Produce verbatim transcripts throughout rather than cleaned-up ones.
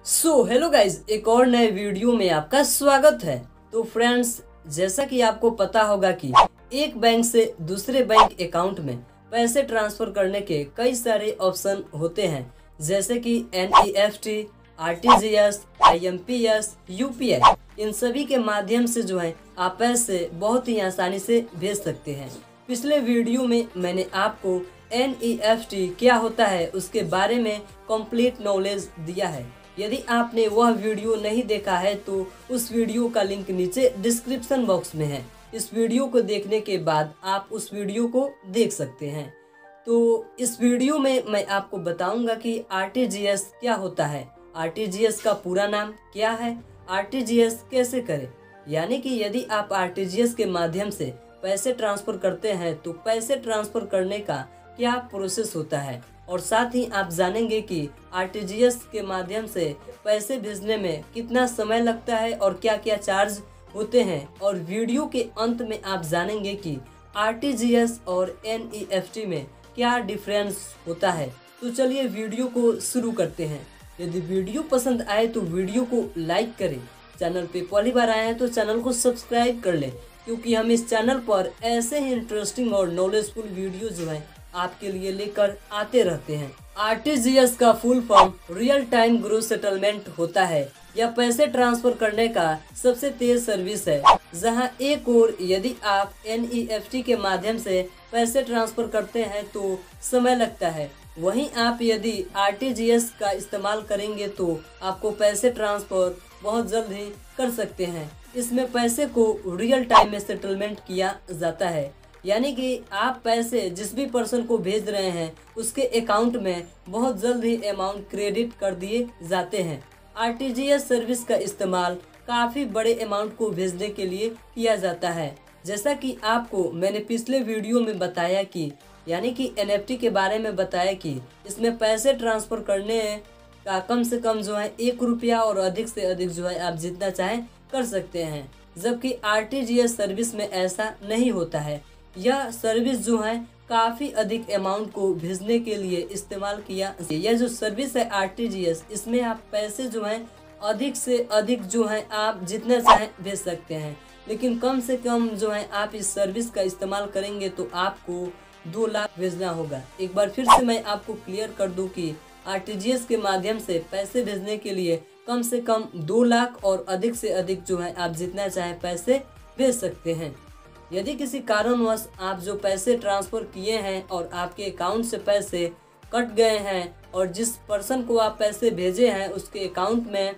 So hello guys, एक और नए वीडियो में आपका स्वागत है। तो फ्रेंड्स, जैसा कि आपको पता होगा कि एक बैंक से दूसरे बैंक अकाउंट में पैसे ट्रांसफर करने के कई सारे ऑप्शन होते हैं, जैसे कि N E F T, R T G S, I M P S, U P I. इन सभी के माध्यम से जो है आप पैसे बहुत ही आसानी से भेज सकते हैं। पिछले वीडियो में मैंने आपको एन ई एफ टी क्या होता है उसके बारे में कंप्लीट नॉलेज दिया है। यदि आपने वह वीडियो नहीं देखा है तो उस वीडियो का लिंक नीचे डिस्क्रिप्शन बॉक्स में है। इस वीडियो को देखने के बाद आप उस वीडियो को देख सकते हैं। तो इस वीडियो में मैं आपको बताऊंगा कि आर टी जी एस क्या होता है, आर टी जी एस का पूरा नाम क्या है, आर टी जी एस कैसे करें। यानी कि यदि आप आर टी जी एस के माध्यम से पैसे ट्रांसफर करते हैं तो पैसे ट्रांसफर करने का क्या प्रोसेस होता है, और साथ ही आप जानेंगे कि आर टी जी एस के माध्यम से पैसे भेजने में कितना समय लगता है और क्या क्या चार्ज होते हैं। और वीडियो के अंत में आप जानेंगे कि आर टी जी एस और एन ई एफ टी में क्या डिफरेंस होता है। तो चलिए वीडियो को शुरू करते हैं। यदि वीडियो पसंद आए तो वीडियो को लाइक करें। चैनल पे पहली बार आए हैं तो चैनल को सब्सक्राइब कर लें, क्योंकि हम इस चैनल पर ऐसे ही इंटरेस्टिंग और नॉलेजफुल वीडियो जो है आपके लिए लेकर आते रहते हैं। आर टी जी एस का full form real time gross settlement होता है। यह पैसे ट्रांसफर करने का सबसे तेज सर्विस है, जहां एक ओर यदि आप एन ई एफ टी के माध्यम से पैसे ट्रांसफर करते हैं तो समय लगता है, वहीं आप यदि आर टी जी एस का इस्तेमाल करेंगे तो आपको पैसे ट्रांसफर बहुत जल्द ही कर सकते हैं। इसमें पैसे को रियल टाइम में सेटलमेंट किया जाता है, यानी कि आप पैसे जिस भी पर्सन को भेज रहे हैं उसके अकाउंट में बहुत जल्द ही अमाउंट क्रेडिट कर दिए जाते हैं। R T G S service का इस्तेमाल काफ़ी बड़े अमाउंट को भेजने के लिए किया जाता है, जैसा कि आपको मैंने पिछले वीडियो में बताया कि यानी कि एन एफ टी के बारे में बताया कि इसमें पैसे ट्रांसफ़र करने का कम से कम जो है एक रुपया और अधिक से अधिक जो है आप जितना चाहें कर सकते हैं, जबकि R T G S service में ऐसा नहीं होता है। यह सर्विस जो है काफ़ी अधिक अमाउंट को भेजने के लिए इस्तेमाल किया। यह जो सर्विस है आर टी जी एस, इसमें आप पैसे जो हैं अधिक से अधिक जो है आप जितना चाहें भेज सकते हैं, लेकिन कम से कम जो है आप इस सर्विस का इस्तेमाल करेंगे तो आपको दो लाख भेजना होगा। एक बार फिर से मैं आपको क्लियर कर दूं कि आर टी जी एस के माध्यम से पैसे भेजने के लिए कम से कम दो लाख और अधिक से अधिक जो है आप जितना चाहें पैसे भेज सकते हैं। यदि किसी कारणवश आप जो पैसे ट्रांसफ़र किए हैं और आपके अकाउंट से पैसे कट गए हैं और जिस पर्सन को आप पैसे भेजे हैं उसके अकाउंट में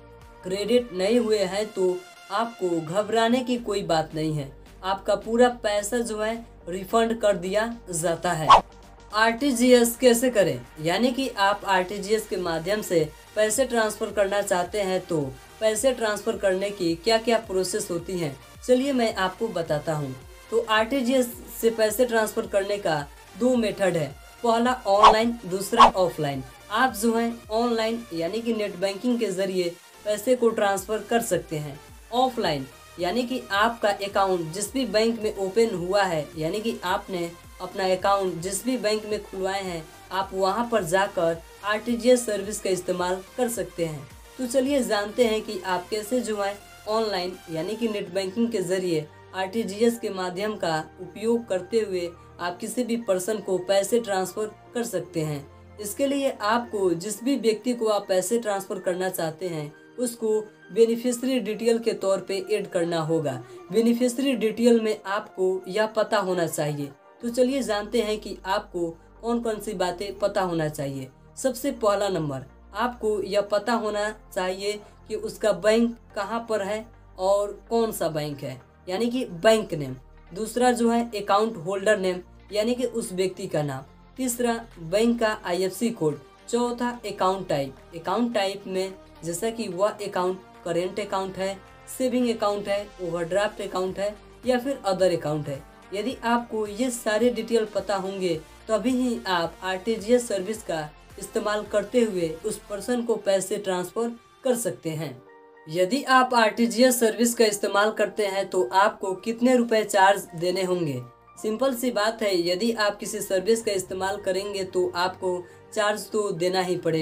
क्रेडिट नहीं हुए हैं तो आपको घबराने की कोई बात नहीं है। आपका पूरा पैसा जो है रिफंड कर दिया जाता है। आर टी जी एस कैसे करें, यानी कि आप आर टी जी एस के माध्यम से पैसे ट्रांसफ़र करना चाहते हैं तो पैसे ट्रांसफ़र करने की क्या क्या प्रोसेस होती हैं, चलिए मैं आपको बताता हूँ। तो आर टी जी एस से पैसे ट्रांसफ़र करने का दो मेथड है, पहला ऑनलाइन, दूसरा ऑफलाइन। आप जो है ऑनलाइन यानी कि नेट बैंकिंग के ज़रिए पैसे को ट्रांसफ़र कर सकते हैं। ऑफलाइन यानी कि आपका अकाउंट जिस भी बैंक में ओपन हुआ है, यानी कि आपने अपना अकाउंट जिस भी बैंक में खुलवाए हैं, आप वहां पर जाकर R T G S service का इस्तेमाल कर सकते हैं। तो चलिए जानते हैं कि आप कैसे जो है ऑनलाइन यानी कि नेट बैंकिंग के ज़रिए आर टी जी एस के माध्यम का उपयोग करते हुए आप किसी भी पर्सन को पैसे ट्रांसफ़र कर सकते हैं। इसके लिए आपको जिस भी व्यक्ति को आप पैसे ट्रांसफ़र करना चाहते हैं उसको बेनिफिशियरी डिटेल के तौर पे ऐड करना होगा। बेनिफिशियरी डिटेल में आपको यह पता होना चाहिए। तो चलिए जानते हैं कि आपको कौन कौन सी बातें पता होना चाहिए। सबसे पहला नंबर, आपको यह पता होना चाहिए कि उसका बैंक कहाँ पर है और कौन सा बैंक है, यानी कि बैंक नेम। दूसरा जो है अकाउंट होल्डर नेम, यानी कि उस व्यक्ति का नाम। तीसरा बैंक का आई एफ सी कोड। चौथा अकाउंट टाइप। अकाउंट टाइप में जैसा कि वह अकाउंट करेंट अकाउंट है, सेविंग अकाउंट है, ओवरड्राफ्ट अकाउंट है या फिर अदर अकाउंट है। यदि आपको ये सारे डिटेल पता होंगे तभी ही आप R T G S service का इस्तेमाल करते हुए उस पर्सन को पैसे ट्रांसफ़र कर सकते हैं। यदि आप R T G S service का इस्तेमाल करते हैं तो आपको कितने रुपए चार्ज देने होंगे। सिंपल सी बात है, यदि आप किसी सर्विस का इस्तेमाल करेंगे तो आपको चार्ज तो देना ही पड़ेगा।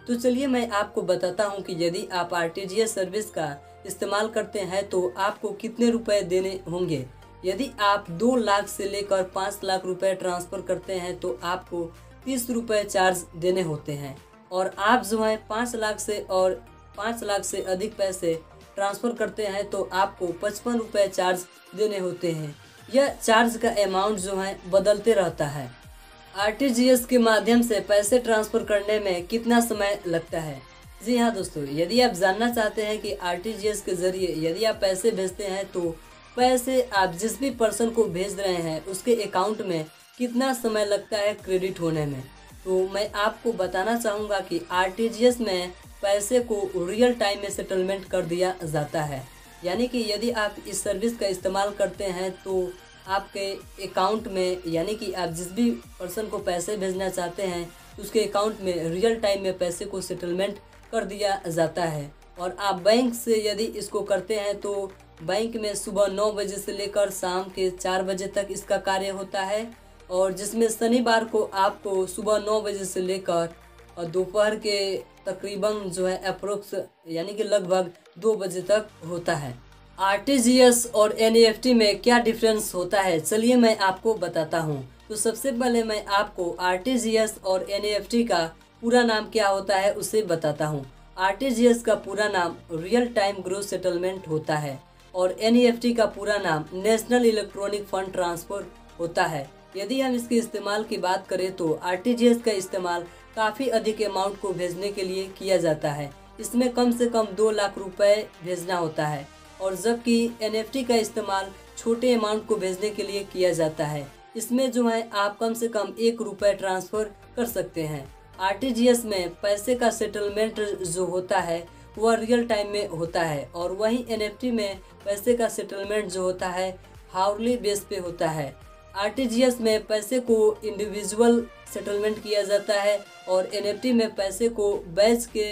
तो चलिए मैं आपको बताता हूं कि यदि आप R T G S service का इस्तेमाल करते हैं तो आपको कितने रुपए देने होंगे। यदि आप दो लाख से लेकर पाँच लाख रुपए ट्रांसफ़र करते हैं तो आपको तीस रुपये चार्ज देने होते हैं, और आप जो है पाँच लाख से और पाँच लाख से अधिक पैसे ट्रांसफ़र करते हैं तो आपको पचपन रुपये चार्ज देने होते हैं। यह चार्ज का अमाउंट जो है बदलते रहता है। आर टी जी एस के माध्यम से पैसे ट्रांसफ़र करने में कितना समय लगता है। जी हाँ दोस्तों, यदि आप जानना चाहते हैं कि आर टी जी एस के ज़रिए यदि आप पैसे भेजते हैं तो पैसे आप जिस भी पर्सन को भेज रहे हैं उसके अकाउंट में कितना समय लगता है क्रेडिट होने में, तो मैं आपको बताना चाहूँगा कि आर टी जी एस में पैसे को रियल टाइम में सेटलमेंट कर दिया जाता है। यानी कि यदि आप इस सर्विस का इस्तेमाल करते हैं तो आपके अकाउंट में, यानी कि आप जिस भी पर्सन को पैसे भेजना चाहते हैं उसके अकाउंट में रियल टाइम में पैसे को सेटलमेंट कर दिया जाता है। और आप बैंक से यदि इसको करते हैं तो बैंक में सुबह नौ बजे से लेकर शाम के चार बजे तक इसका कार्य होता है, और जिसमें शनिवार को आपको सुबह नौ बजे से लेकर और दोपहर के तकरीबन जो है अप्रोक्स यानी कि लगभग दो बजे तक होता है। आर टी जी एस और एन ई एफ टी में क्या डिफरेंस होता है, चलिए मैं आपको बताता हूं। तो सबसे पहले मैं आपको आर टी जी एस और एन ई एफ टी का पूरा नाम क्या होता है उसे बताता हूं। आर टी जी एस का पूरा नाम रियल टाइम ग्रोस सेटलमेंट होता है और एन ई एफ टी का पूरा नाम नेशनल इलेक्ट्रॉनिक फंड ट्रांसफर होता है। यदि हम इसके इस्तेमाल की बात करें तो आर टी जी एस का इस्तेमाल काफ़ी अधिक अमाउंट को भेजने के लिए किया जाता है। इसमें कम से कम दो लाख रुपए भेजना होता है, और जबकि एन ई एफ टी का इस्तेमाल छोटे अमाउंट को भेजने के लिए किया जाता है। इसमें जो है आप कम से कम एक रुपये ट्रांसफ़र कर सकते हैं। आर टी जी एस में पैसे का सेटलमेंट जो होता है वह रियल टाइम में होता है, और वहीं एन ई एफ टी में पैसे का सेटलमेंट जो होता है हाउरली बेस पे होता है। आर टी जी एस में पैसे को इंडिविजुअल सेटलमेंट किया जाता है और एन ई एफ टी में पैसे को बैच के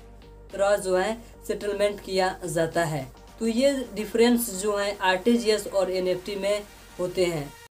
तरह जो है सेटलमेंट किया जाता है। तो ये डिफरेंस जो है आर टी जी एस और एन ई एफ टी में होते हैं।